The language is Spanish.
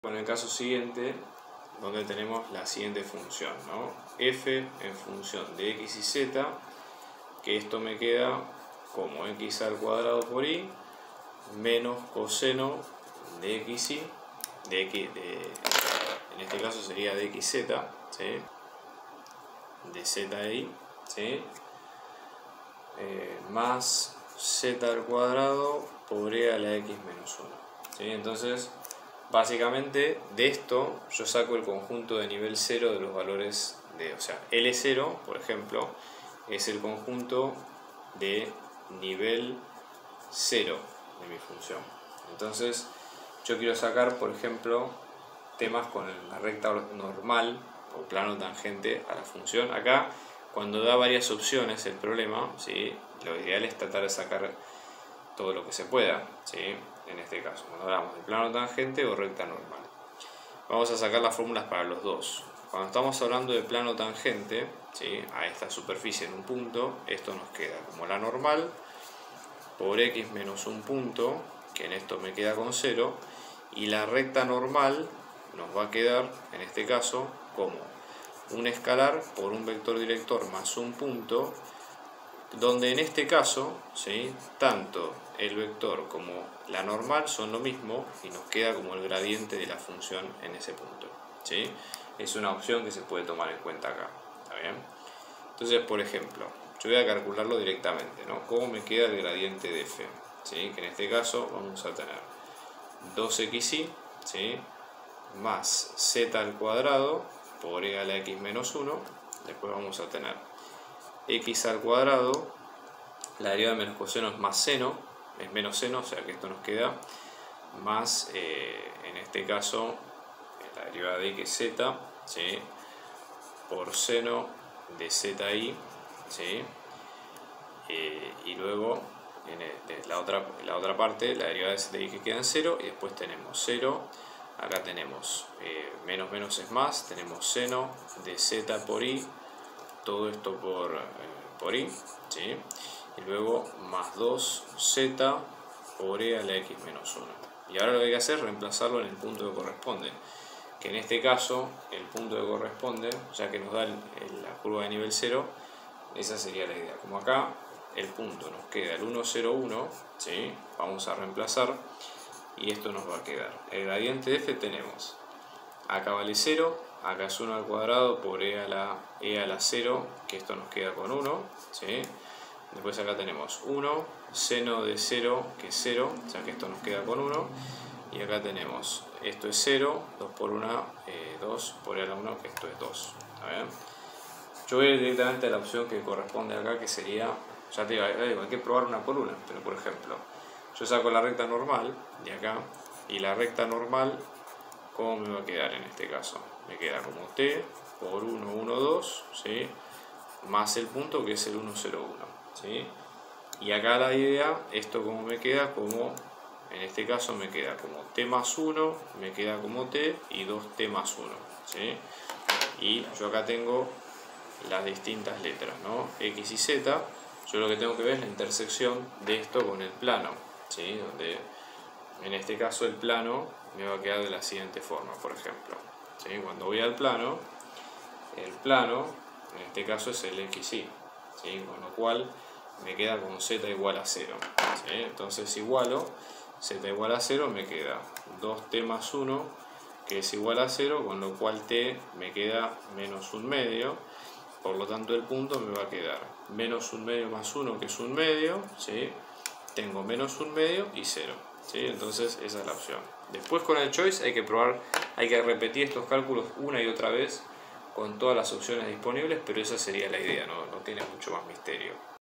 En el caso siguiente, donde tenemos la siguiente función, ¿no? F en función de x y z, que esto me queda como x al cuadrado por y menos coseno de x y, en este caso sería de xz, ¿sí? De z y, ¿sí? Más z al cuadrado por e a la x menos 1, ¿sí? Entonces, básicamente de esto yo saco el conjunto de nivel 0 de los valores de, o sea, L0, por ejemplo, es el conjunto de nivel 0 de mi función. Entonces yo quiero sacar, por ejemplo, temas con la recta normal o plano tangente a la función. Acá, cuando da varias opciones el problema, ¿sí? Lo ideal es tratar de sacar todo lo que se pueda, ¿sí? En este caso, cuando hablamos de plano tangente o recta normal. Vamos a sacar las fórmulas para los dos. Cuando estamos hablando de plano tangente, ¿sí? A esta superficie en un punto, esto nos queda como la normal por x menos un punto, que en esto me queda con 0, y la recta normal nos va a quedar, en este caso, como un escalar por un vector director más un punto, donde en este caso, ¿sí? Tanto el vector como la normal son lo mismo y nos queda como el gradiente de la función en ese punto, ¿sí? Es una opción que se puede tomar en cuenta acá, ¿está bien? Entonces, por ejemplo, yo voy a calcularlo directamente, ¿no? ¿Cómo me queda el gradiente de f? ¿Sí? Que en este caso vamos a tener 2xy, ¿sí? Más z al cuadrado por e a la x menos 1. Después vamos a tener x al cuadrado, la derivada de menos coseno es más seno, es menos seno, o sea que esto nos queda más, en este caso, la derivada de x z, ¿sí? Por seno de zi, ¿sí? Y luego en la otra parte la derivada de y que queda en 0, y después tenemos 0, acá tenemos menos menos es más, tenemos seno de z por y, todo esto por y, ¿sí? Y luego más 2z por e a la x menos 1. Y ahora lo que hay que hacer es reemplazarlo en el punto que corresponde, que en este caso el punto que corresponde, ya que nos da la curva de nivel 0, esa sería la idea. Como acá el punto nos queda el 1, 0, 1, ¿sí? Vamos a reemplazar y esto nos va a quedar. El gradiente de f tenemos, acá vale 0, acá es 1 al cuadrado por e a la 0, que esto nos queda con 1, ¿sí? Después acá tenemos 1, seno de 0, que es 0, o sea que esto nos queda con 1. Y acá tenemos, esto es 0, 2 por 1, 2 por e a la 1, que esto es 2. ¿Está bien? Yo voy a ir directamente a la opción que corresponde acá, que sería, ya te digo, hay que probar una por una, pero por ejemplo, yo saco la recta normal de acá, y la recta normal, ¿cómo me va a quedar en este caso? Me queda como t por 1, 1, 2, ¿sí? Más el punto que es el 1, 0, 1, ¿sí? Y acá la idea, esto como me queda, como en este caso me queda como t más 1, me queda como t y 2t más 1, ¿sí? Y yo acá tengo las distintas letras, ¿no? X y z. Yo lo que tengo que ver es la intersección de esto con el plano, ¿sí? Donde en este caso el plano me va a quedar de la siguiente forma, por ejemplo, ¿sí? Cuando voy al plano, el plano en este caso es el xy, ¿sí? Con lo cual me queda con z igual a 0, ¿sí? Entonces igualo z igual a 0, me queda 2t más 1, que es igual a 0, con lo cual t me queda menos un medio. Por lo tanto el punto me va a quedar menos un medio más 1, que es un medio, ¿sí? Tengo menos un medio y 0, ¿sí? Entonces esa es la opción. Después con el choice hay que probar, hay que repetir estos cálculos una y otra vez con todas las opciones disponibles, pero esa sería la idea, no tiene mucho más misterio.